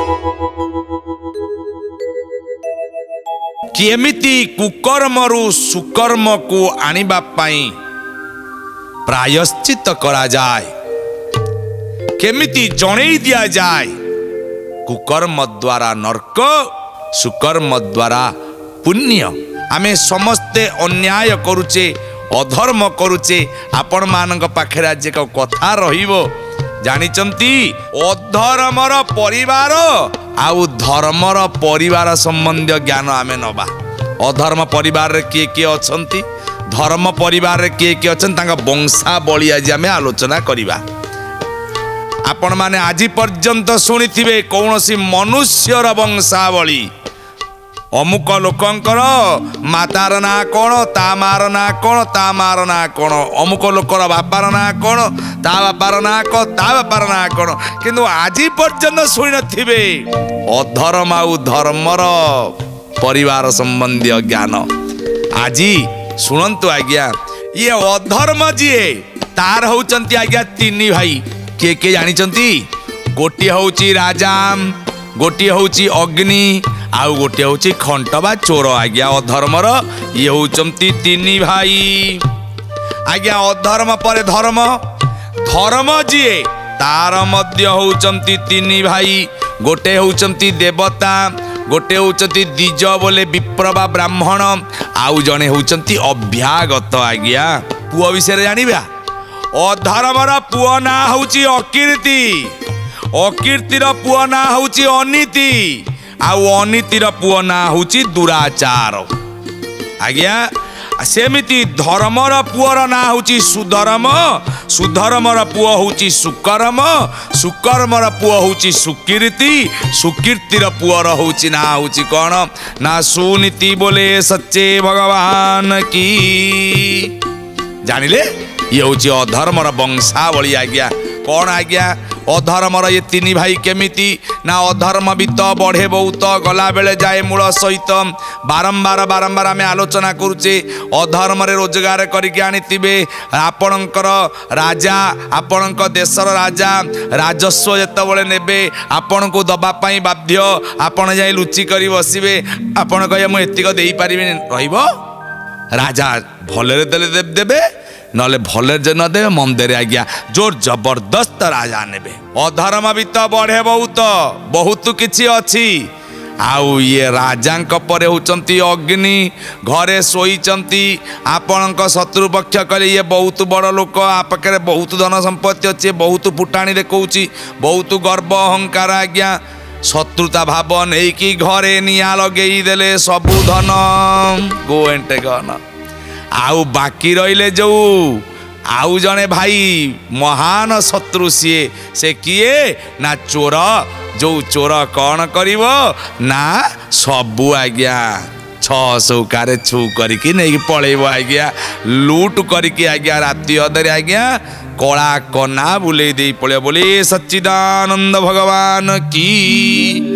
केमिति कुकर्मरु सुकर्म को आनिबा पाई प्रायश्चित करा जाए, केमिति जणेई दिया जाए कुकर्म द्वारा नरक सुकर्म द्वारा पुण्य। आमे समस्ते अन्याय करुचे अधर्म करुचे। आपण मानक पाखे आज एक कथा रहिबो जानिचंती अधर्मर परिवार आउ धर्मर परिवार संबंधी ज्ञान आमे नबा। अधर्म परिवार रे किए किए अछंती, धर्म परिवार रे किए किए अछन तांका वंशावली आज आमे आलोचना करिबा। आपण माने आज पर्यंत शुणिथिबे कौनसी मनुष्यर वंशावली अमुक लोकंकर मातार ना कौन, ता मार ना कौन, ता मार ना कौन, अमुक लोकर बापार ना कौन, ता बापार ना कौन, ता बापार ना कौन, किंतु आज पर्यंत शुणी नथिबे अधर्म आउ धर्मर परिवार संबंधी ज्ञान। आज शुणंतु आज्ञा ये अधर्म जीए तार होचंती आज्ञा तीन भाई किए किए जानिचंती। गोटे होची राजा, गोटे होची अग्नि आउ गोटे होची खंट बा चोर। आज्ञा अधर्मर ये होचंती तीन भाई। आज्ञा अधर्म पर धर्म, धर्म जीए तार मध्य होचंती तीन भाई। गोटे होचंती देवता, गोटे होचंती द्विज बोले विप्र बा ब्राह्मण, आउ जने होचंती अभ्यागत। आज्ञा पुओ विषय जानिबा। अधर्मर पुओ ना होची अकीर्ति, अकीर्तिर पुओ ना होची अनीति, आउ अनीतिर पुओ ना होची दुराचार। आज्ञा सेमिति धर्मर पुओर ना होची सुधर्म, सुधर्मर पुओ होची सुकर्म, सुकर्मर पुओ होची सुकीर्ति, सुकीर्तिर पुओर होची ना होची कौन ना सुनीति। बोले सच्चे भगवान की। जानिले ये होची अधर्मर वंशावली। आज्ञा कौन आज्ञा अधर्मर ये तीन भाई केमिति ना अधर्म भी तो बढ़े बहुत गला बेले जाए मूल सहित बारंबार बारंबार आम आलोचना करुचे। अधर्म रोजगार करके आनीथिबे आपणकर राजा, आपणक देशर राजा राजस्व जेतबेले नेबे आपण को दबा पाई बाध्य। आपण जाई लुचि करी बसिबे, आपण कहे मु एतिक देई पारिबे रहिबो। राजा भलरे देले देबे नले भले जे न देवे मंदिर। आज्ञा जोर जबरदस्त राजा नेबे। अधर्म भी तो बढ़े बहुत बहुत किछि अछि। आउ ये राजांक परे होचंती अग्नि, घरे सोईचंती आपणक शत्रु पक्ष कले ये बहुत बड़ लोक, आपके बहुत धन संपत्ति अच्छे, बहुत फुटाणी देखौची, बहुत गर्व अहंकार। आज्ञा शत्रुता भाव नहीं कि घरे निया लगेई देले सबु धन गो एंड टेकन। आउ बाकी रहिले जो आउ जने भाई महान शत्रु सीए से किए ना चोर। जो चोर कौन करिवो ना सबु आज्ञा 600 कारे छू करिकी नहीं पळेबो। आज्ञा लूट करिकी आज्ञा राति अधरे आज्ञा कला कना बुले दे पळे। बोले सच्चिदानंद भगवान की।